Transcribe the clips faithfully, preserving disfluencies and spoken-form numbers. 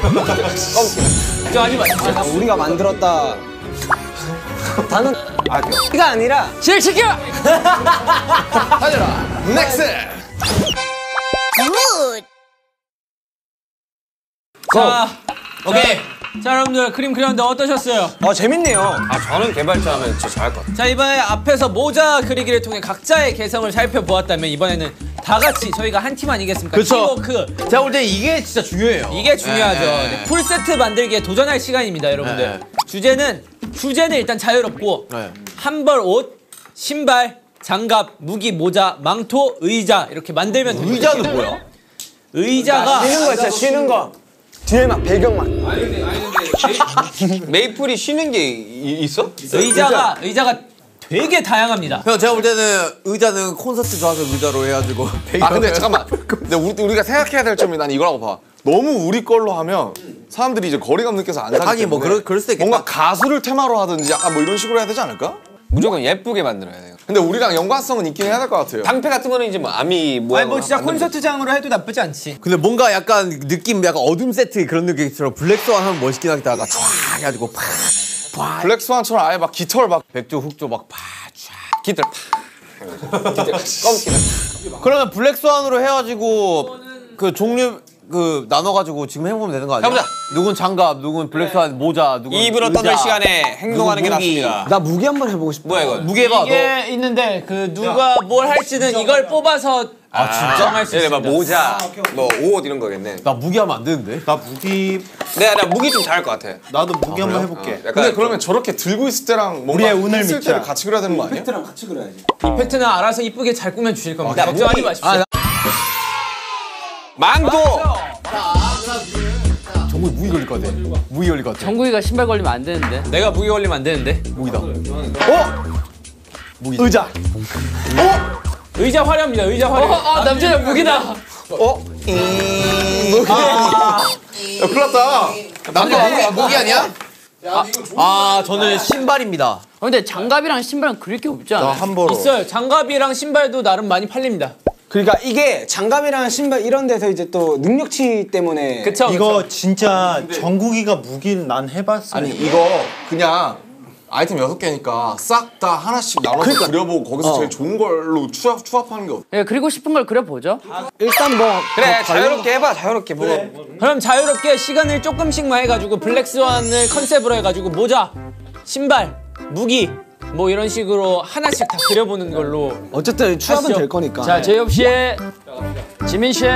저 하지 마. 아, 우리가 만들었다. 나는 아, 이가 아니라 실시켜. 하늘아. 넥스. 자, 오케이. 자, 여러분들 그림 그렸는데 어떠셨어요? 어 재밌네요. 아 저는 개발자하면 진짜 잘할 것 같아요. 자, 이번에 앞에서 모자 그리기를 통해 각자의 개성을 살펴보았다면 이번에는 다 같이 저희가 한 팀 아니겠습니까? 그쵸. 팀워크. 제가 볼 때 이게 진짜 중요해요. 이게 중요하죠. 네. 네, 풀세트 만들기에 도전할 시간입니다, 여러분들. 네. 주제는 주제는 일단 자유롭고 네. 한 벌 옷, 신발, 장갑, 무기, 모자, 망토, 의자 이렇게 만들면 됩니다. 의자는 뭐야? 의자가 쉬는 거 있잖아. 쉬는 거. 뒤에만 배경만. 메이플이 쉬는 게 이, 있어? 의자가 의자가 되게 다양합니다. 형 제가 볼 때는 의자는 콘서트 좌석 의자로 해가지고 아 근데 잠깐만. 근데 우리, 우리가 생각해야 될 점이 난 이거라고 봐. 너무 우리 걸로 하면 사람들이 이제 거리감 느껴서 안 사기 때문에 하긴 뭐 그럴, 그럴 수도 있겠다. 뭔가 가수를 테마로 하든지 약간 뭐 이런 식으로 해야 되지 않을까? 무조건 예쁘게 만들어야 돼요. 근데 우리랑 연관성은 있긴 해야 될 것 같아요. 방패 같은 거는 이제 뭐 아미 모양. 아니 뭐 진짜 콘서트장으로 해도 나쁘지 않지. 근데 뭔가 약간 느낌 약간 어둠 세트 그런 느낌처럼 블랙스완 하면 멋있긴 하겠다가 쫙 해가지고 팍 팍. 블랙스완처럼 아예 막 깃털 막 백조 흑조 막 팍 쫙. 깃들 팍. 깃들 검게. 그러면 블랙스완으로 해가지고 그 종류 그 나눠가지고 지금 해보면 되는 거 아니야? 해보자. 누군 장갑, 누군 블랙스완 모자, 누군 입으로 의자, 떠들 시간에 행동하는 게 누군 무기. 낫습니다. 나 무기 한번 해보고 싶다. 뭐야 이거? 무게 봐. 이게 있는데 그 누가 뭘 할지는 이걸 뽑아서 아 진짜? 정할 수 예를 들어 있습니다. 막 모자, 뭐 옷 이런 거겠네. 나 무기 하면 안 되는데? 나 무기 내가 나 무기 좀 잘할 것 같아. 나도 무기 한번 해볼게. 약간 근데 그러면 저렇게 들고 있을 때랑 뭔가 우리의 운을 했을 믿자. 때를 같이 그려야 되는 거 아니야? 랑 같이 그려야지. 이펙트는 알아서 이쁘게 잘 꾸며 주실 겁니다. 걱정하지 마십시오. 망토. 정말 무기 걸릴 것 같아. 무기 걸릴 것 같아. 정국이가 신발 걸리면 안 되는데. 내가 무기 걸리면 안 되는데. 무기다. 의자. 의자 화려합니다. 의자 화려. 아 남자야 무기다. 야 큰일 났다. 남자 무기, 무기 아니야? 아, 아 저는 신발입니다. 아, 근데 장갑이랑 신발은 그릴 게 없지 않아? 나 한 번으로. 있어요. 장갑이랑 신발도 나름 많이 팔립니다. 그러니까 이게 장갑이랑 신발 이런 데서 이제 또 능력치 때문에 그쵸? 이거 그쵸? 진짜 정국이가 무기를 난 해봤어. 아니 이거 그냥 아이템 여섯 개니까 싹 다 하나씩 나눠서 그려보고 거기서 제일 좋은 걸로 추합, 추합하는 게 어때? 예, 그리고 싶은 걸 그려보죠. 일단 뭐 그래 자유롭게 해봐 자유롭게 뭐. 그럼 자유롭게 시간을 조금씩만 해가지고 블랙스완을 컨셉으로 해가지고 모자, 신발, 무기 뭐 이런 식으로 하나씩 다 그려보는 걸로. 어쨌든 추합은 하시죠. 될 거니까. 자, 제이홉 씨, 지민 씨.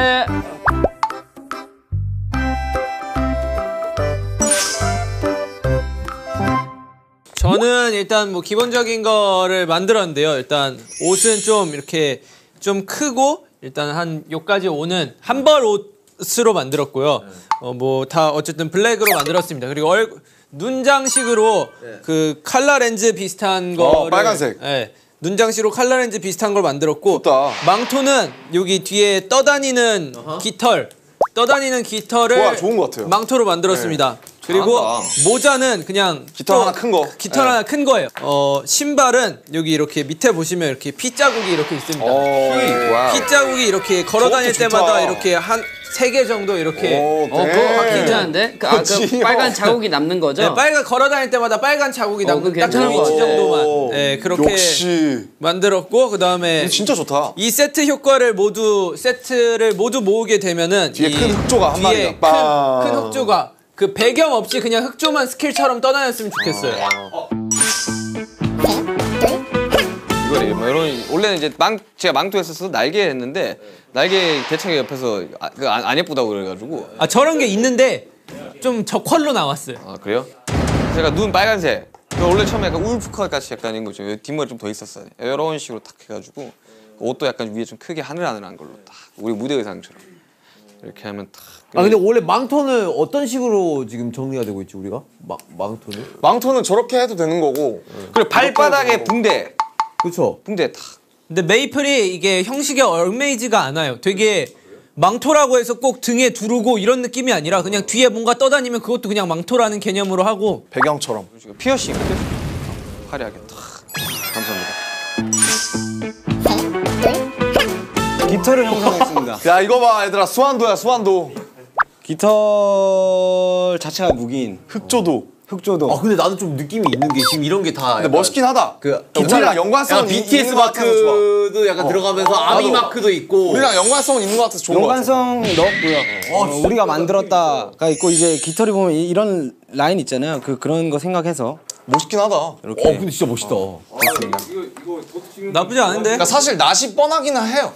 저는 일단 뭐 기본적인 거를 만들었는데요. 일단 옷은 좀 이렇게 좀 크고 일단 한 요까지 오는 한 벌 옷으로 만들었고요. 어 뭐 다 어쨌든 블랙으로 만들었습니다. 그리고 얼 눈장식으로 그 칼라 렌즈 비슷한 거를 어, 빨간색. 예. 눈장식으로 칼라 렌즈 비슷한 걸 만들었고 좋다. 망토는 여기 뒤에 떠다니는 깃털 떠다니는 깃털을 좋아, 좋은 것 같아요. 망토로 만들었습니다. 그리고 잘한다. 모자는 그냥 깃털 또 하나 큰 거. 깃털 네. 하나 큰 거예요. 어 신발은 여기 이렇게 밑에 보시면 이렇게 피 자국이 이렇게 있습니다. 와. 피 자국이 이렇게 걸어 다닐 저것도 때마다 좋다. 이렇게 한 세 개 정도 이렇게 오, 어, 네. 그거 괜찮은데? 그, 아, 그 그치, 빨간 형. 자국이 남는 거죠? 네, 빨간 걸어 다닐 때마다 빨간 자국이 어, 남는 그거 딱 그 괜찮은 위치 거 정도만 네, 그렇게 역시 만들었고 그 다음에 진짜 좋다. 이 세트 효과를 모두 세트를 모두 모으게 되면은 뒤에 이 큰 흑조가 한 뒤에 마리가 빵. 큰, 큰 흑조가 그 배경 없이 그냥 흑조만 스킬처럼 떠다녔으면 좋겠어요. 이거래 뭐 이런 원래는 이제 망 제가 망토 했었어 날개 했는데 날개 대창이 옆에서 아, 그 안, 안 예쁘다고 그래가지고. 아 저런 게 있는데 좀 적활로 나왔어요. 아 그래요? 제가 눈 빨간색. 그 원래 처음에 약간 울프컷 같이 약간 이런 거죠. 뒷머리 좀 더 있었어요. 이런 식으로 탁 해가지고 그 옷도 약간 위에 좀 크게 하늘하늘한 걸로 딱 우리 무대 의상처럼 이렇게 하면 탁. 아 근데 원래 망토는 어떤 식으로 지금 정리가 되고 있지 우리가? 마, 망토는? 망토는 저렇게 해도 되는 거고. 그리고 발바닥에 붕대, 그렇죠. 붕대 탁. 근데 메이플이 이게 형식에 얽매이지가 않아요. 되게 망토라고 해서 꼭 등에 두르고 이런 느낌이 아니라 그냥 뒤에 뭔가 떠다니면 그것도 그냥 망토라는 개념으로 하고 배경처럼. 피어싱 화려하게 탁. 감사합니다. 깃털을 형성했습니다. 야 이거 봐 얘들아 수완도야 수완도. 깃털 자체가 무기인 흑조도. 흑조도. 아 근데 나는 좀 느낌이 있는 게 지금 이런 게 다. 근데 멋있긴 하다. 그 우리랑 연관성은 비티에스 있는 것 같아서 좋아. 마크도 약간 들어가면서 아미 나도. 마크도 있고. 우리랑 연관성은 있는 것 같아서 좋은 것 같아. 연관성 넣었고요. 어, 우리가 만들었다가 있고 이제 깃털이 보면 이- 이런 라인 있잖아요. 그 그런 거 생각해서 멋있긴 하다. 어 근데 진짜 멋있다. 나쁘지 않은데. 그러니까 사실 낯이 뻔하기는 해요.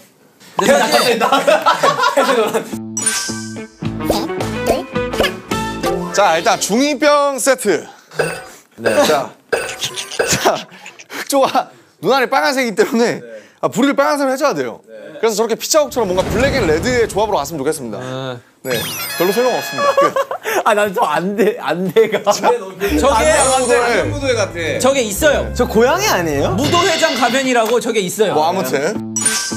자 일단 중이병 세트. 네. 자, 자 흑조가 눈알이 빨간색이기 때문에 아, 불을 빨간색으로 해줘야 돼요. 그래서 저렇게 피자국처럼 뭔가 블랙 앤 레드의 조합으로 갔으면 좋겠습니다. 아. 네, 별로 소용 없습니다. 끝. 아 난 저 안돼 안돼가. 저게 무도회 같아. 저게 있어요. 저 고양이 아니에요? 무도회장 가면이라고 저게 있어요. 뭐 아무튼.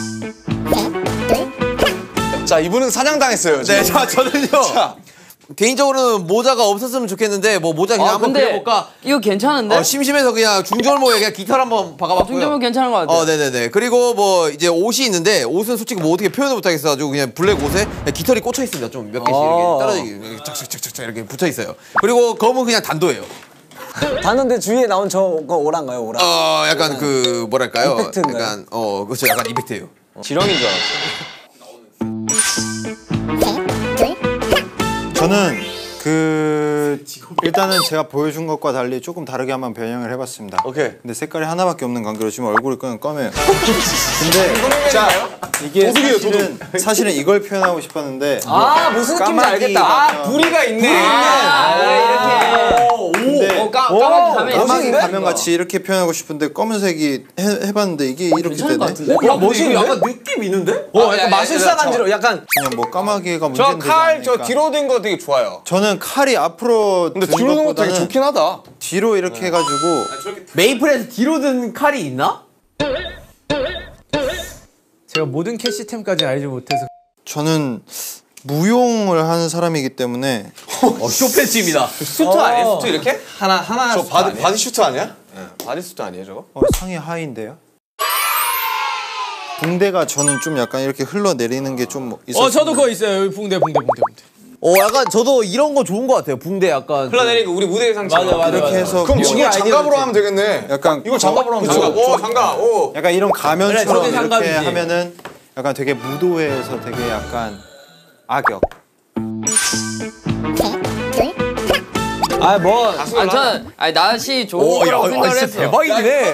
자 이분은 사냥당했어요. 지금. 네, 자 저는요. 자, 개인적으로는 모자가 없었으면 좋겠는데 뭐 모자 그냥 아 한번 근데 그려볼까? 이거 괜찮은데? 어, 심심해서 그냥 중절모에 그냥 기타를 한번 박아봤고요. 중점은 괜찮은 것 같아. 어, 네네네. 그리고 뭐 이제 옷이 있는데 옷은 솔직히 뭐 어떻게 표현을 못하겠어가지고 그냥 블랙 옷에 그냥 깃털이 꽂혀 있습니다. 좀 몇 개씩 이렇게 떨어지게 착착착착 이렇게 붙어 있어요. 그리고 검은 그냥 단도예요. 단는데 주위에 나온 저거 오란가요, 오란? 어, 약간 그 뭐랄까요? 임팩트인가요? 약간 어, 그렇죠. 약간 임팩트예요. 지렁인 줄 알았어. 저는 그 일단은 제가 보여준 것과 달리 조금 다르게 한번 변형을 해봤습니다. 오케이. 근데 색깔이 하나밖에 없는 관계로 지금 얼굴이 그냥 검해요. 근데 자 이게 사실은 사실은 이걸 표현하고 싶었는데 아 무슨 느낌인지 알겠다. 아 부리가 있네. 근데 어, 까, 까마귀 가면 까마귀 가면 같이 이렇게 표현하고 싶은데 검은색이 해, 해봤는데 이게 이렇게 되네. 야, 멋있는데? 약간 느낌 있는데? 어, 약간 마술사 간지로 약간 그냥 뭐 까마귀가 저 문제는 되지 칼 저 않으니까. 뒤로 든 거 되게 좋아요. 저는 칼이 앞으로 근데 든 뒤로 든 거 되게 것보다는 좋긴 하다. 뒤로 이렇게 해가지고 메이플에서 뒤로 든 칼이 있나? 제가 모든 캐시템까지 알지 못해서. 저는 무용을 하는 사람이기 때문에 어, 쇼펜집니다. 수트 아니에요? 수트 이렇게 하나 하나. 저 바디 바디 슈트 아니야? 바디 수트 아니에요 저거? 어, 상의 하의인데요. 붕대가 저는 좀 약간 이렇게 흘러내리는 게 좀 있어요. 어 저도 그거 있어요. 여기 붕대 붕대 붕대 붕대. 어, 약간 저도 이런 거 좋은 거 같아요. 붕대 약간. 흘러내리고 우리 무대 의상처럼. 맞아 맞아. 이렇게 맞아. 해서 그럼 뭐 이걸 장갑으로 하면 되겠네. 약간 이걸 장갑으로 하면 장갑. 되겠네. 오 장갑. 오. 약간 이런 가면처럼 그래, 저게 이렇게 장갑이지. 하면은 약간 되게 무도회에서 되게 약간 악역. 아 뭐 아 저는 아니 낯이 좋은 오, 야, 거라고 아, 생각을 진짜 했어. 대박이긴 해.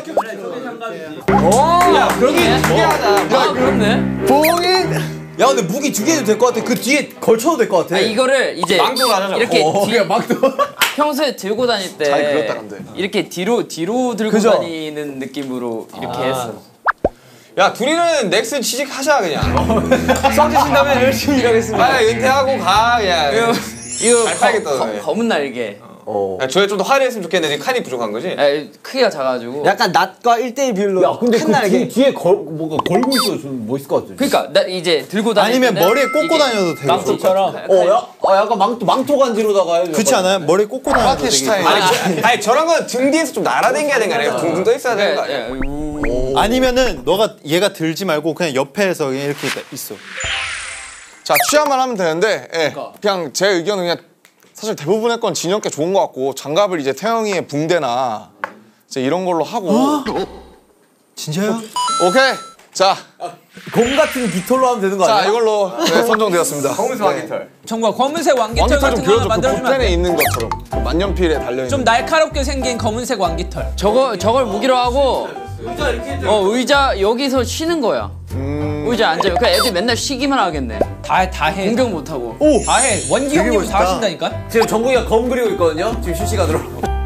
야 그러게 특이하다. 아 그렇네. 야, 근데 무기 두 개 해도 될 것 같아. 그 뒤에 걸쳐도 될 것 같아. 아 이거를 이제 망토로 하자, 저거. 이렇게 어, 뒤, 그냥 막도. 평소에 들고 다닐 때 잘 그렸다, 근데. 이렇게 뒤로 뒤로 들고 그죠? 다니는 느낌으로 이렇게 했어. 야 둘이는 넥슨 취직하자 그냥. 성지신다면 열심히 일하겠습니다. 아 은퇴하고 가 그냥. 이거 잘 팔겠다, 검- 너네. 검은 날개. 야, 저게 좀 더 화려했으면 좋겠는데 지금 칸이 부족한 거지? 아, 크기가 작아가지고. 약간 낫과 일 대일 비율로 야, 근데 큰 그 날개. 뒤, 뒤에 걸, 뭔가 걸고 있어도 좀 멋있을 것 같아. 그러니까 나 이제 들고 다닐 아니면 때는 머리에 꽂고 이게 다녀도 되고. 망토처럼. 어, 야, 어, 약간 망토, 망토 간지로다가 해도 그렇지 약간- 않아요? 머리에 꽂고 다녀도 마켓 되게. 스타일. 아니, 저, 아니 저런 건 등 뒤에서 좀 날아다녀야 되는 거 아니야? 둥둥 떠 있어야 되는 거 아니야? 예, 우. 아니면은 너가 얘가 들지 말고 그냥 옆에서 그냥 이렇게 있어. 자 취향만 하면 되는데 예. 그냥 제 의견은 그냥 사실 대부분의 건 진영께 좋은 것 같고 장갑을 이제 태영이의 붕대나 이제 이런 걸로 하고 진짜요? 오케이 자, 검 같은 깃털로 하면 되는 거 아니야? 자 이걸로 네, 선정되었습니다. 검은색 왕깃털. 정말 검은색 왕깃털 왕깃털 같은 좀 거 하나 그려줘. 그 만들어주면 안 복펜에 돼? 있는 것처럼 그 만년필에 달려있는 좀 날카롭게 생긴 검은색 왕깃털. 저거 저걸 무기로 하고 어 의자 여기서 쉬는 거야. 의자 앉아요. 그러니까 애들 맨날 쉬기만 하겠네. 다 다 해. 공격 못 하고. 다 해. 원기 형님 다 멋있다. 하신다니까. 지금 정국이가 검 그리고 있거든요. 지금 실시간으로.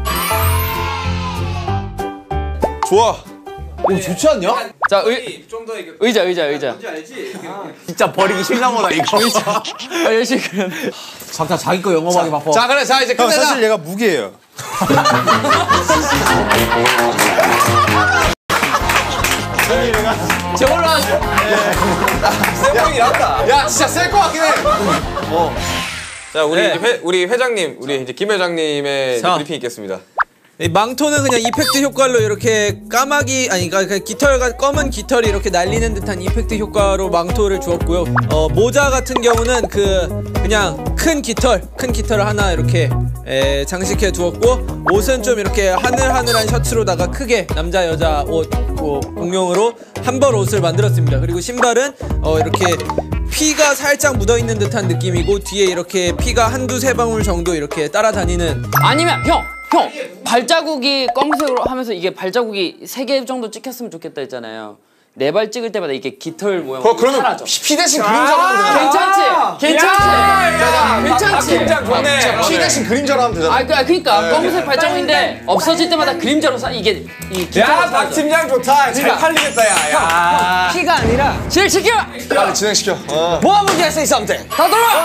좋아. 오, 좋지 않냐? 자 의, 좀더 이게 의자 의자 의자. 진짜 버리기 싫나보다, 이거. 아 열심히 그렸네. 각자 자기 거 영업하기 바빠. 자 그래 자 이제 형 끝내자. 사실 얘가 무기예요. 저걸로 하자. 쌤형이 나왔다. 야 진짜 셀 것 같긴 해. 자 우리 네. 이제 회, 우리 회장님 우리 이제 김 회장님의 이제 자. 브리핑 있겠습니다. 이 망토는 그냥 이펙트 효과로 이렇게 까마귀 아니 그러니까 깃털과 검은 깃털이 이렇게 날리는 듯한 이펙트 효과로 망토를 주었고요. 어, 모자 같은 경우는 그 그냥 큰 깃털, 큰 깃털을 하나 이렇게 에, 장식해 두었고 옷은 좀 이렇게 하늘하늘한 셔츠로다가 크게 남자 여자 옷 뭐, 공용으로 한 벌 옷을 만들었습니다. 그리고 신발은 어, 이렇게 피가 살짝 묻어있는 듯한 느낌이고 뒤에 이렇게 피가 한두 세 방울 정도 이렇게 따라다니는 아니면 형! 형! 발자국이 검은색으로 하면서 이게 발자국이 세 개 정도 찍혔으면 좋겠다 했잖아요. 네 발 찍을 때마다 이게 깃털 모양 어, 그러면 사라져. 피 대신 그림자로 하면 되잖아. 괜찮지? 괜찮지? 괜찮지? 김장 좋네. 피 대신 그림자로 하면 되잖아. 아, 그, 그러니까 검은색 발자국인데 없어질 때마다 그림자로 사 이게 이 깃털 박팀장 좋다. 잘 팔리겠다, 야. 야. 피가 아니라 질 지켜! 빨리 진행시켜. 어. 뭐 문제 say something. 다 돌아!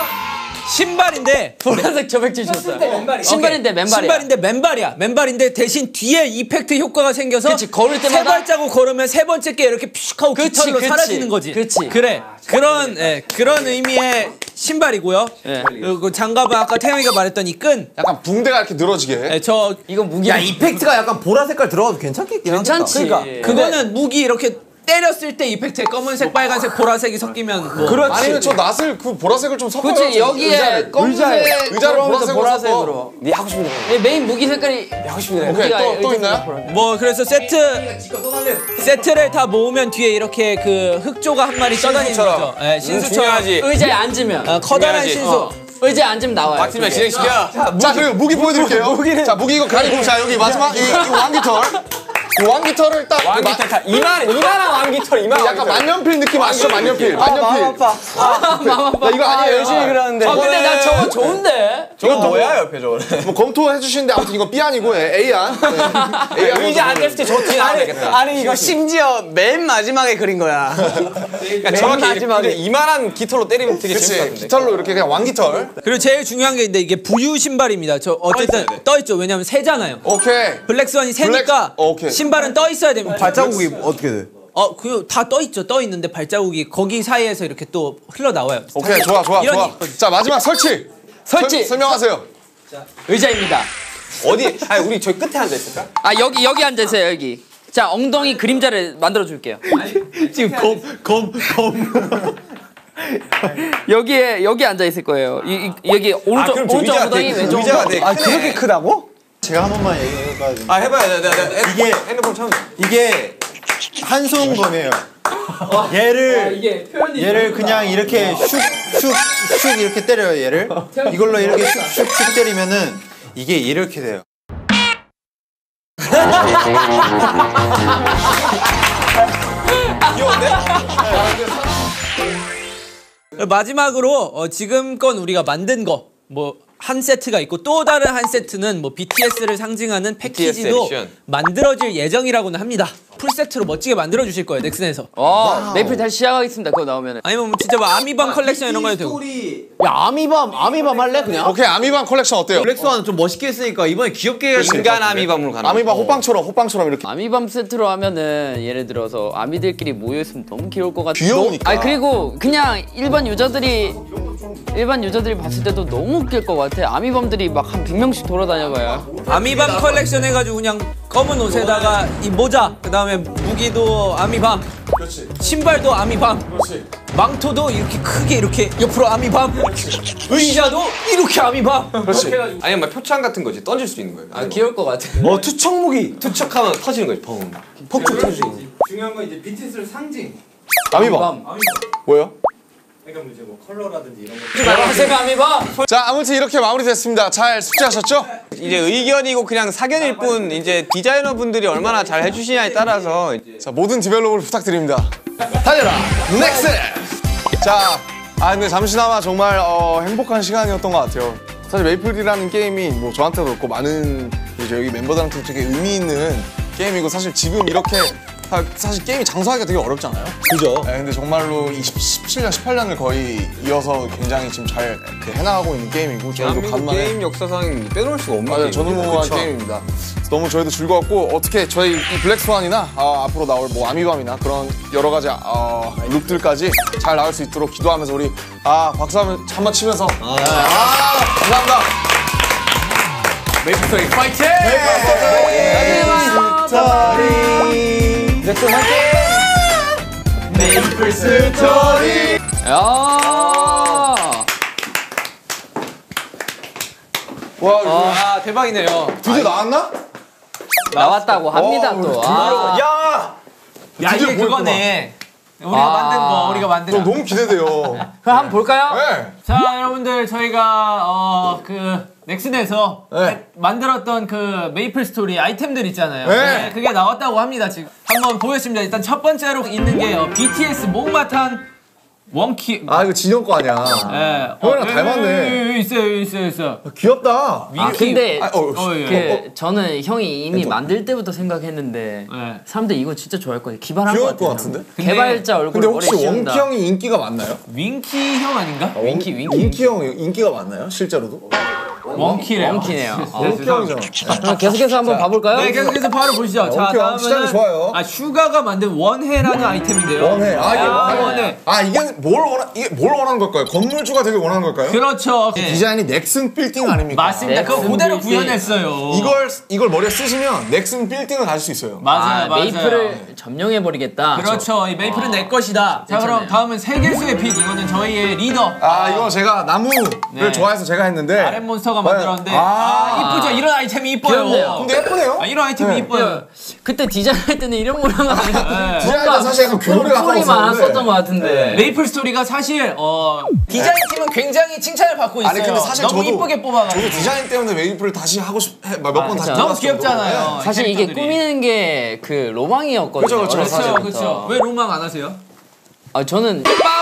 신발인데 보라색 저백질 줬어요. 신발인데 맨발이야. 신발인데 맨발이야. 맨발인데 대신 뒤에 이펙트 효과가 생겨서 그치, 걸을 때마다- 세 발자국 걸으면 세 번째 게 이렇게 퓨식 하고 그치, 깃털로 그치. 사라지는 거지. 그치. 그래. 그런 예, 그런 의미의 신발이고요. 예. 그리고 장갑은 아까 태영이가 말했던 이 끈. 약간 붕대가 이렇게 늘어지게. 예, 저 이거 무기. 야 이펙트가 약간 보라 색깔 들어가도 괜찮겠긴 하겠다. 괜찮지. 그러니까 그거는 무기 이렇게 때렸을 때 이펙트에 검은색, 빨간색, 보라색이 섞이면 뭐 그렇지. 아니면 저 낫을 그 보라색을 좀 섞어요. 그치 여기에 검은색 의자를 보라색으로 보라색으로. 네 하고 싶은 거. 이 메인 무기 색깔이 하고 싶은 거. 오케이, 또, 또 있나요? 뭐 그래서 세트 세트를 다 모으면 뒤에 이렇게 그 흑조가 한 마리 떠다니는 거죠. 예, 신수처럼 의자에 앉으면 아, 커다란 중요하지. 신수. 어. 의자에 앉으면 나와요. 박팀장 진행시켜. 자, 그리고 무기 보여드릴게요. 자, 무기 이거 가리고. 자, 여기 마지막 이, 이 왕깃털. 이 왕깃털을 딱. 왕깃털 다 이만 이만한 왕깃털 이만. 약간 만년필 느낌 아시죠? 만년필. 만년필. 아파. 나 이거 아니에요. 열심히 그러는데. 아 근데 나 저거 좋은데. 저건 뭐야 옆에 저거. 뭐 검토해 주시는데 아무튼 이건 B 안이고 A 안. A 안. 의자 앉았을 때 저 뒤에 나와야 되겠다. 아니 이거 심지어 맨 마지막에 그린 거야. 그러니까 정확히 마지막에. 이렇게 이만한 깃털로 때리면 되게 재밌을 것 그치. 같은데. 깃털로 이렇게 그냥 왕깃털. 그리고 제일 중요한 게 있는데 이게 부유 신발입니다. 저 어쨌든 떠 있죠. 왜냐면 새잖아요. 오케이. 블랙스완이 새니까 블랙- 오케이. 신발은 떠 있어야 됩니다. 발자국이 어떻게 돼? 어, 그 다 떠 있죠. 떠 있는데 발자국이 거기 사이에서 이렇게 또 흘러 나와요. 오케이. 좋아, 좋아, 이런 좋아. 이- 자, 마지막 설치. 설치. 설, 설명하세요. 의자입니다. 어디? 아니 우리 저기 끝에 앉아 있을까? 아 여기 여기 앉으세요 여기. 자 엉덩이 그림자를 만들어 줄게요. 지금 검, 검, 검. 여기에 여기 앉아 있을 거예요. 이, 이, 여기 오른쪽 그럼 저 오른쪽 의자가 엉덩이 되게- 왼쪽 의자가 엉덩이. 되게 아 그렇게 크다고? 제가 한 번만 얘기해봐. 아 해봐요. 내가 내가 이게- 핸드폰 참. 이게 한 손검이에요. 얘를 얘를 그냥 이렇게 슉슉슉 이렇게 때려요. 얘를 이걸로 이렇게 슉슉슉 때리면은 이게 이렇게 돼요. 마지막으로 어, 지금껏 우리가 만든 거 뭐 한 세트가 있고 또 다른 한 세트는 뭐 비티에스를 상징하는 패키지도 에디션. 만들어질 예정이라고는 합니다. 풀 세트로 멋지게 만들어 주실 거예요. 넥슨에서. 어 메이플 다시 시작하겠습니다. 그거 나오면은. 아니면 뭐 진짜 뭐 아미밤 컬렉션 이런 거 해도 되고. 야 아미밤 아미밤 할래 그냥? 오케이. 아미밤 컬렉션 어때요? 블랙스완은 좀 멋있게 했으니까 이번에 귀엽게 해야지. 인간 아미밤으로 가는. 아미밤 호빵처럼 호빵처럼 이렇게. 아미밤 세트로 하면은 예를 들어서 아미들끼리 모여 있으면 너무 귀여울 것 같아. 귀여우니까. 아니 그리고 그냥 일반 유저들이 일반 유저들이 봤을 때도 너무 웃길 것 같아. 아미밤들이 막 한 백 명씩 돌아다녀봐요. 아미밤 컬렉션 해가지고 그냥 검은 옷에다가 이 모자, 그 다음에 무기도 아미밤, 그렇지. 신발도 아미밤, 그렇지. 망토도 이렇게 크게 이렇게 옆으로 아미밤, 의자도 이렇게 아미밤. 그렇지. 아니면 막 표창 같은 거지 던질 수 있는 거예요. 아 귀여울 것 같아. 어 투척 무기. 투척하면 터지는 거지. 펑. 퍽퍽 터지. 중요한 건 이제 비티스를 상징. 아미밤. 뭐예요? 그러니까 이제 뭐 컬러라든지 이런 거. 말하세요 아미밤. 자, 아무튼 이렇게 마무리됐습니다. 잘 숙지하셨죠? 이제 의견이고 그냥 사견일 뿐 이제 디자이너 분들이 얼마나 잘 해주시냐에 따라서 자, 모든 디벨롭을 부탁드립니다. 달려라, 넥슨! 자, 아 근데 잠시나마 정말 어, 행복한 시간이었던 것 같아요. 사실 메이플이라는 게임이 뭐 저한테도 그렇고 많은 이제 여기 멤버들한테 되게 의미 있는 게임이고 사실 지금 이렇게 사- 사실 게임이 장사하기가 되게 어렵잖아요. 그죠. 네, 근데 정말로 이 십칠 년, 십팔 년을 거의 이어서 굉장히 지금 잘 그 해나가고 있는 게임이고 저희도 대한민국 간만에 게임 역사상 빼놓을 수가 없는 맞아요. 게임이에요. 전무후무한 그쵸? 게임입니다. 그래서 너무 저희도 즐거웠고 어떻게 저희 이 블랙스완이나 아, 앞으로 나올 뭐 아미밤이나 그런 여러 가지 어, 룩들까지 잘 나올 수 있도록 기도하면서 우리 아 박수 한번 한번 치면서 아, 아 감사합니다. 메이플 스토리 파이팅! 메이플 스토리. 야. 와, 아 대박이네요. 드디어 나왔나? 나왔다고 합니다 또. 아. 야! 야 드디어 이게 그거네. 우리가 아. 만든 거, 우리가 만든 저 거. 너무 기대돼요. 그럼 한번 볼까요? 네. 자 여러분들 저희가 어 그 넥슨에서 네. 만들었던 그 메이플 스토리 아이템들 있잖아요. 네. 네, 그게 나왔다고 합니다 지금. 한번 보겠습니다. 일단 첫 번째로 있는 게 어, 비티에스 목마탄 원키. 아 이거 진영 거 아니야. 예. 형이랑 어, 닮았네. 여기 있어요, 여기 있어요, 있어요. 귀엽다. 아 윙키. 근데 아, 어, 어, 예. 그 저는 형이 이미 만들 때부터 생각했는데 네. 사람들 이거 진짜 좋아할 거예요. 기발한 귀여울 것 것 같아요. 같은데? 근데- 개발자 얼굴 근데 머리 혹시 씌운다. 원키 형이 인기가 많나요? 윙키 형 아닌가? 윙키, 윙키. 인기 형 인기가 많나요? 실제로도? 원키래요. 원키네요. 어. 원키 형이잖아. 그럼 계속해서 한번 봐볼까요? 네, 계속해서 바로 보시죠. 자, 원키 형 시작이 다음은 좋아요. 아 슈가가 만든 원해라는 아이템인데요. 원해. 아 이게 아, 원해. 원해. 아 이게 뭘 원하 이게 뭘 원하는 걸까요? 건물주가 되게 원하는 걸까요? 그렇죠. 네. 디자인이 넥슨 빌딩 아닙니까? 맞습니다. 그거 넥슨 그대로 빌딩. 구현했어요. 이걸 이걸 머리에 쓰시면 넥슨 빌딩을 가질 수 있어요. 맞아요, 아, 맞아요. 메이플을 점령해 버리겠다. 그렇죠. 이 메이플은 내 것이다. 자, 그럼 괜찮네요. 다음은 세계수의 빛. 이거는 저희의 리더. 아 이거 제가 나무를 네. 좋아해서 제가 했는데 아랫 몬스터가 만들었는데 아, 아, 이쁘죠. 이런 아이템이 이뻐요. 귀엽네요. 근데 예쁘네요. 아, 이런 아이템이 네. 이뻐요. 그때 디자인할 때는 이런 모양 아니야. 디자인은 사실 약간 괴물에 소리 많았었던 것 같은데. 메이플 스토리가 사실 어, 디자인 팀은 굉장히 칭찬을 받고 있어요. 아니 근데 사실 너무 저도 이쁘게 뽑아가지고. 저도 디자인 때문에 메이플을 다시 하고 싶몇 번 아, 다시 그쵸. 너무 들어봤을 귀엽잖아요. 정도로. 네. 사실 이게 캐릭터들이. 꾸미는 게 그 로망이었거든요. 그쵸, 그쵸, 어렸을 그렇죠, 때부터. 그렇죠. 왜 로망 안 하세요? 아 저는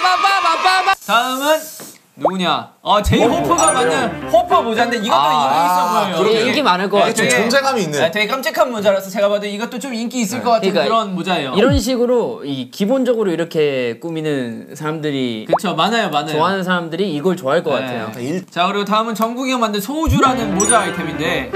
다음은 누구냐? 어, 제이 호프가 만든 호프 모자인데 이것도 인기 있어 보여요. 되게 되게- 인기 많을 것 네, 같아요. 좀 되게- 존재감이 있네. 네, 되게 깜찍한 모자라서 제가 봐도 이것도 좀 인기 있을 것 같은 그러니까 그런 모자예요. 이런 식으로 이 기본적으로 이렇게 꾸미는 사람들이 그렇죠, 많아요, 많아요. 좋아하는 사람들이 이걸 좋아할 것 네. 같아요. 자, 그리고 다음은 정국이 형 만든 소우주라는 모자 아이템인데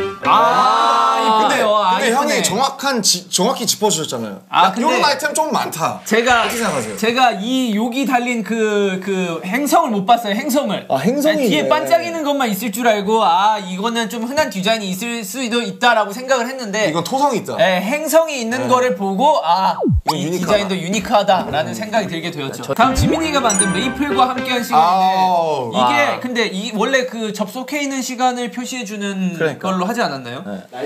아, 근데, 이쁘네요. 아, 근데 이쁘네. 형이 정확한 지, 정확히 짚어주셨잖아요. 아, 아, 근데- 이런 아이템 좀 많다. 제가 어떻게 생각하세요? 제가 이 여기 달린 그 그 행성을 못 봤어요. 행성을. 아, 행성이 네, 뒤에 있네. 반짝이는 것만 있을 줄 알고 아 이거는 좀 흔한 디자인이 있을 수도 있다라고 생각을 했는데 이건 토성이 있다. 네, 행성이 있는 거를 보고 아 이 이건 유니크하다. 디자인도 유니크하다라는 생각이 들게 되었죠. 다음 지민이가 만든 메이플과 함께한 시간인데 아우. 이게 근데 이 원래 그 접속해 있는 시간을 표시해 주는 그러니까. 걸로 하지 않았나요?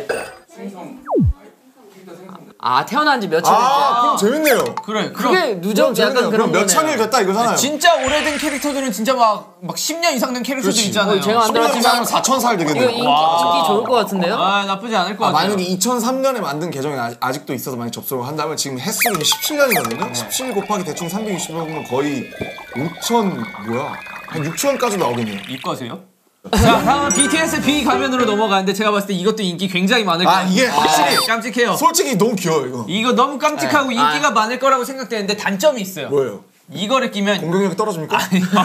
아 태어난 지 며칠 됐대. 아, 그럼 재밌네요. 그래. 그럼 그게 누적 약간 재밌네요. 그런 그럼 몇 거네요. 천일 됐다 이거잖아요. 진짜 오래된 캐릭터들은 진짜 막 막 십 년 이상 된 캐릭터들 그렇지. 있잖아요. 어, 제가 안 십년 들었지만 이상 사천 살 이거 되겠네. 인기, 인기 좋을 것 같은데요? 아 나쁘지 않을 것 아, 같아요. 만약에 이천삼 년에 만든 계정이 아직, 아직도 있어서 만약 접속을 한다면 지금 횟수는 십칠 년이거든요. 십칠 곱하기 대충 삼백육십이면 거의 오천 뭐야? 한 육천까지 나오겠네요. 이과세요? 자 다음 비티에스 B 가면으로 넘어가는데 제가 봤을 때 이것도 인기 굉장히 많을 것 아, 같아요. 이게 확실히 깜찍해요. 솔직히 너무 귀여워 이거. 이거 너무 깜찍하고 네. 인기가 많을 거라고 생각되는데 단점이 있어요. 뭐예요? 이거를 끼면 공격력이 떨어집니까?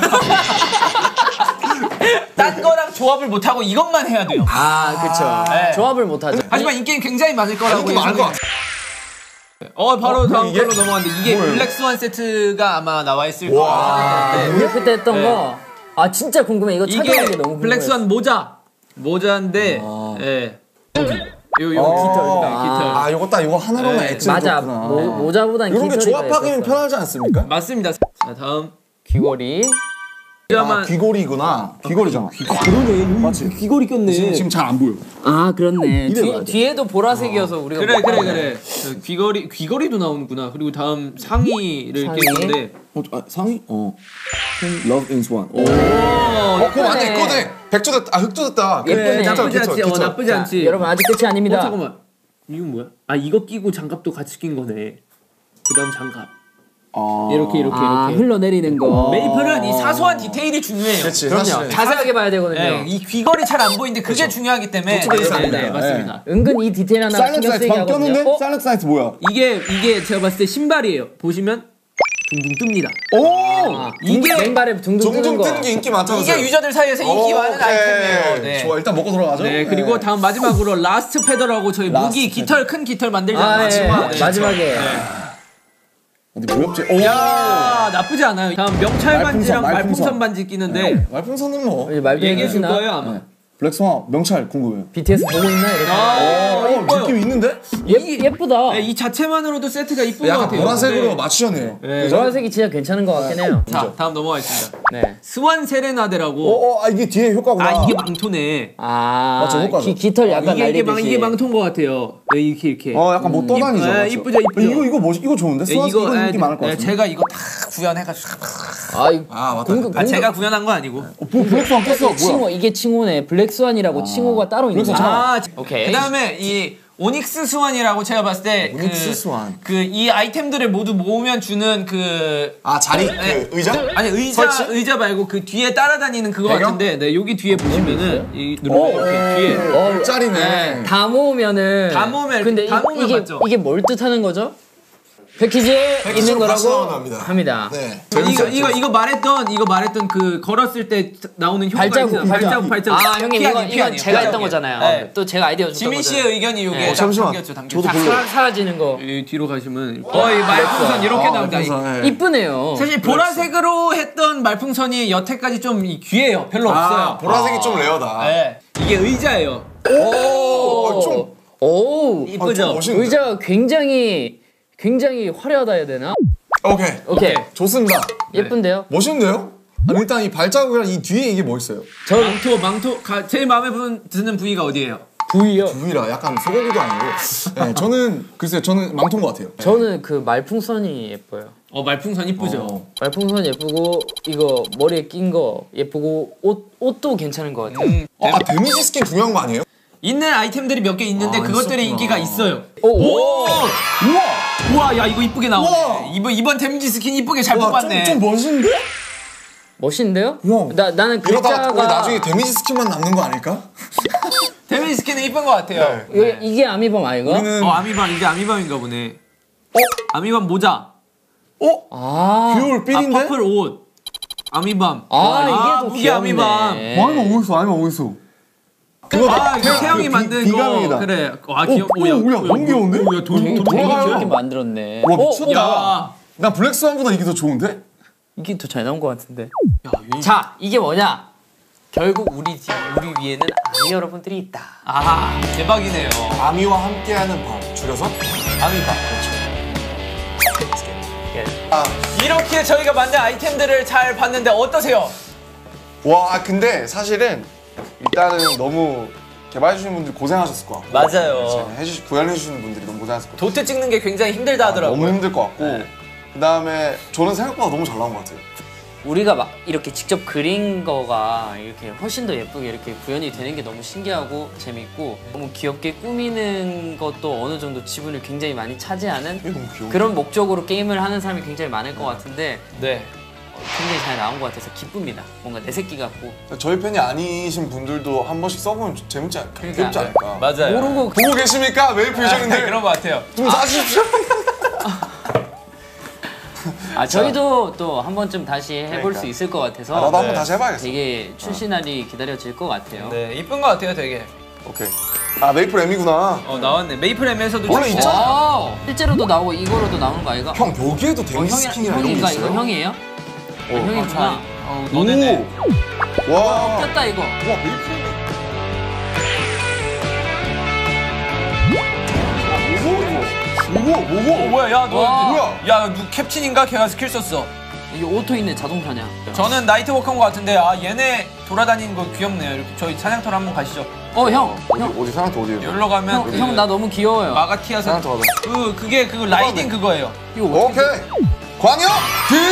딴 거랑 조합을 못 하고 이것만 해야 돼요. 아 그쵸. 네. 조합을 못하죠. 하지만 인기는 굉장히 많을 거라고 인기 많을 것 같아. 어 바로 어, 다음 이게? 걸로 넘어갔는데 이게 뭐예요? 블랙 스완 세트가 아마 나와 있을 거예요. 우리 그때 했던 네. 거. 아 진짜 궁금해. 이거 찾아보는 이게 게 너무 궁금해. 블랙 스완 모자 모자인데 예. 요, 요, 어. 깃털, 깃털. 아, 요거 딱 이거 하나로는 네. 엑셀 맞아. 그렇구나. 모, 모자보단 이런 게 깃털이가 조합하기는 예뻤어요. 편하지 않습니까? 맞습니다. 자 다음 귀걸이. 아, 모자만 귀걸이구나. 귀걸이잖아. 그러네. 맞지. 귀걸이 꼈네. 지금, 지금 잘 안 보여. 아 그렇네. 이래 뒤, 봐야 돼. 뒤에도 보라색이어서 우리가 그래 못 그래 봤네. 그래 저 귀걸이 귀걸이도 나오는구나. 그리고 다음 상의를 상의. 꼈는데 어, 아, 상의? 어. Love in Swan. 오. 어, 그거 맞네. 예쁘네. 그거네. 백조 됐다. 아, 흑조 됐다. 예쁘네. 나쁘지 않지. 어 깃털. 나쁘지 않지. 여러분 아직 끝이 어 아닙니다. 잠깐만. 이건 뭐야? 아 이거 끼고 장갑도 같이 낀 거네. 그다음 장갑. 아. 이렇게 이렇게 아 이렇게. 흘러내리는 거. 메이플은 이 사소한 디테일이 중요해요. 그렇지. 그럼요. 사실은. 자세하게 봐야 되거든요. 네, 이 귀걸이 잘 안 보이는데 그게 중요하게 때문에. 노출돼 있어야 네, 네, 됩니다. 맞습니다. 은근 이 디테일 하나 사이렌트 신경 사이트 쓰이게 방금 하거든요. 꼈는데? 어? 사이렌트 사이트 뭐야? 이게 이게 제가 봤을 때 신발이에요. 보시면 둥둥 뜹니다. 오! 아, 이게- 이게 맨발에 둥둥 뜨는 종종 거. 뜨는 게 인기 많다고. 이게 유저들 사이에서 인기 많은 아이템이에요. 네. 좋아. 일단 먹고 들어가죠. 네, 그리고 다음 마지막으로 라스트 페더라고 저희 무기 깃털 큰 깃털 만들잖아요. 아, 예. 마지막. 네. 마지막에. 어디 뭐였지? 오! 야, 나쁘지 않아요. 다음 명찰 말풍선, 반지랑 말풍선, 말풍선. 반지 끼는데 말풍선은 뭐. 이제 말도 얘기해 줄 해주시나? 거예요 아마. 블랙스완 명찰 궁금해요. 비티에스 보고 있나 이렇게. 어, 느낌 있는데? 예, 예쁘다. 네, 이 자체만으로도 세트가 이쁜 것 약간 같아요. 보라색으로 네. 맞추셨네요. 네. 노란색이 진짜 괜찮은 것 같긴 해요. 자, 다음 넘어가겠습니다. 네. 스완 세레나데라고. 어, 어, 아 이게 뒤에 효과구나. 아, 이게 망토네. 아, 맞죠, 효과죠. 기, 깃털 약간 이게 이게, 망, 날리듯이. 이게 망토인 것 같아요. 네, 이렇게 이렇게. 어, 약간 뭐 떠다니죠. 예, 맞죠? 이쁘죠, 이쁘죠. 이거 이거 뭐지? 이거 좋은데? 네, 스완 이거 예, 인기 많을 것 네, 같은데. 제가 이거 다 구현해가지고. 아, 이 아 맞다. 공격, 아, 제가 구현한 거 아니고. 어, 뭐 블랙스완 꼈어. 뭐야? 칭호 이게 칭호네. 블랙스완이라고 칭호가 따로 있는 거야. 아, 오케이. 그다음에 이 오닉스 스완이라고 제가 봤을 때 오닉스 스완. 그 이 아이템들을 모두 모으면 주는 그 아 자리 네. 그 의자? 아니 의자 설치? 의자 말고 그 뒤에 따라다니는 그거 배경? 같은데 네 여기 뒤에 보시면은 이 누르면 이렇게 뒤에 어, 짤이네. 다 모으면은 다 모으면 근데 다 이, 모으면 이게 맞죠? 이게 뭘 뜻하는 거죠? 패키지에 있는 같이 거라고 나옵니다. 합니다. 네. 이거 이거 이거 말했던 이거 말했던 그 걸었을 때 나오는 효과 발자국, 있잖아요. 발자국 발자국 아 형님 피 이거 아니에요, 피 이건 아니에요. 제가 했던 발자국이에요. 거잖아요. 네. 또 제가 아이디어 줬던 지민 씨의 거죠. 의견이 이게 네. 어, 잠시만. 담겼죠, 담겼죠. 저도 자, 볼래요. 사, 사라지는 거 이 뒤로 가시면 어이 말풍선 이렇게 나옵니다. 네. 이쁘네요. 사실 보라색으로 했던 말풍선이 여태까지 좀 이 귀해요. 별로 없어요. 아, 보라색이 좀 레어다. 네. 이게 의자예요. 어, 좀 오 이쁘죠? 좀 멋있는데? 의자가 굉장히 굉장히 화려하다 해야 되나? 오케이. 오케이 좋습니다. 예쁜데요? 멋있는데요? 아니, 일단 이 발자국이랑 이 뒤에 이게 멋있어요. 망토 망토 가, 제일 마음에 분- 드는 부위가 어디예요? 부위요. 부위라 약간 소고기도 아니고. 네, 저는 글쎄요, 저는 망토인 것 같아요. 저는 그 말풍선이 예뻐요. 어 말풍선 이쁘죠? 어. 말풍선 예쁘고 이거 머리에 낀 거 예쁘고 옷 옷도 괜찮은 것 같아요. 음, 어, 아 데미지 스킨 중요한 거 아니에요? 있는 아이템들이 몇 개 있는데 아, 그것들이 있었구나. 인기가 있어요. 오, 오! 우와, 우와 야 이거 이쁘게 나오네. 우와! 이번 이번 데미지 스킨 이쁘게 잘 와, 뽑았네. 좀, 좀 멋있는데? 멋있는데요? 우와. 나 나는 이러다가 우리 글자가 나중에 데미지 스킨만 남는 거 아닐까? 데미지 스킨은 이쁜 것 같아요. 이게, 이게 아미범 아이가? 우리는 어 아미밤 이게 아미밤인가 보네. 어 아미밤 모자. 어? 아, 듀얼 아 삘인데? 퍼플 옷. 아미밤. 아, 이게 더 무기 귀엽네. 아미밤. 아니면 어딨어? 아니면 어딨어? 아 이거 태영이 비- 만든 비감이다. 거. 그래. 와 귀엽. 오, 야, 너무 귀여운데? 오야 돈 되게, 돈 되게 돌아가요. 귀엽게 만들었네. 와 어, 미쳤다. 야. 나 블랙스완보다 이게 더 좋은데? 이게 더 잘 나온 것 같은데. 야, 이- 자, 이게 뭐냐? 결국 우리 집 우리 위에는 아미 여러분들이 있다. 아 대박이네요. 아미와 함께하는 밤 줄여서 아미밤. 아, 이렇게 저희가 만든 아이템들을 잘 봤는데 어떠세요? 와 아, 근데 사실은 일단은 너무 개발해주시는 분들 고생하셨을 것 같고 맞아요. 해주시, 구현해주시는 분들이 너무 고생하셨을 것 같고 도트 찍는 게 굉장히 힘들다 하더라고요. 너무 힘들 것 같고 네. 그 다음에 저는 생각보다 너무 잘 나온 것 같아요. 우리가 막 이렇게 직접 그린 거가 이렇게 훨씬 더 예쁘게 이렇게 구현이 되는 게 너무 신기하고 재밌고 너무 귀엽게 꾸미는 것도 어느 정도 지분을 굉장히 많이 차지하는 이게 너무 귀여워. 그런 목적으로 게임을 하는 사람이 굉장히 많을 것 같은데 네. 어, 굉장히 잘 나온 것 같아서 기쁩니다. 뭔가 내 새끼 같고 저희 팬이 아니신 분들도 한 번씩 써보면 재밌지 않을까? 그러니까. 귀엽지 않을까? 맞아요. 모르고 보고 계십니까? 메이플 유저님들 그런 것 같아요. 좀 사주십시오. 아 저희도 또 한 번쯤 다시 해볼 그러니까. 수 있을 것 같아서 아, 나도 한번 네. 다시 해봐야겠어. 되게 출시 날이 기다려질 것 같아요. 네, 이쁜 것 같아요, 되게. 오케이. 아 메이플 M이구나. 어, 나왔네. 메이플 M에서도 원래 출시- 있잖아. 와, 실제로도 나오고 이거로도 나오는 거 아이가? 형 여기에도 어, 데미지 형이, 스킨이랑 이런 게 형인가 있어요? 이거 형이에요? 어, 형이구나. 어, 너네네. 오. 와. 꼈다 이거. 와 메이플 M. 뭐고 뭐고? 어, 뭐야, 야, 너. 와. 뭐야? 야, 누 캡틴인가? 걔가 스킬 썼어. 이게 오토 있는 자동사냥. 저는 나이트워커인 것 같은데, 아, 얘네 돌아다니는 거 귀엽네요. 이렇게 저희 사냥터로 한번 가시죠. 어 형, 어디 형, 어디 사람한테 어디에요? 여기로 가면. 형, 형 나 너무 귀여워요. 마가티아서. 사냥터 가자. 그, 그게 그 라이딩 그거예요. 이거 어떻게? 오케이. 광역 딜.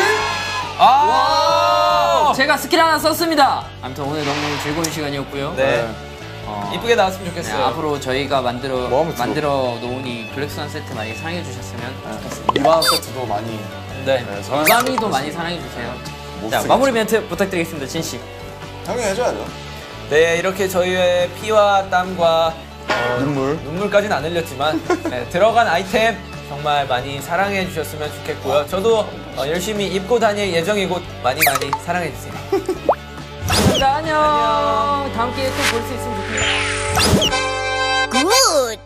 아! 제가 스킬 하나 썼습니다. 아무튼 오늘 너무 즐거운 시간이었고요. 네. 어, 이쁘게 나왔으면 네, 좋겠어요. 앞으로 저희가 만들어 뭐 하면 들어? 만들어 놓은 이 블랙스완 세트 많이 사랑해 주셨으면 좋겠습니다. 이반 세트도 많이 네. 네, 사랑. 이밤이도 많이 사랑해 주세요. 못 자 쓰겠지. 마무리 멘트 부탁드리겠습니다, 진 씨. 형이 해줘야죠. 네, 이렇게 저희의 피와 땀과 어, 눈물. 눈물까지는 안 흘렸지만 네, 들어간 아이템 정말 많이 사랑해 주셨으면 좋겠고요. 저도 어, 열심히 입고 다닐 예정이고 많이 많이 사랑해 주세요. 자, 안녕. 다음 기회에 또 볼 수 있으면 좋겠습니다. 굿!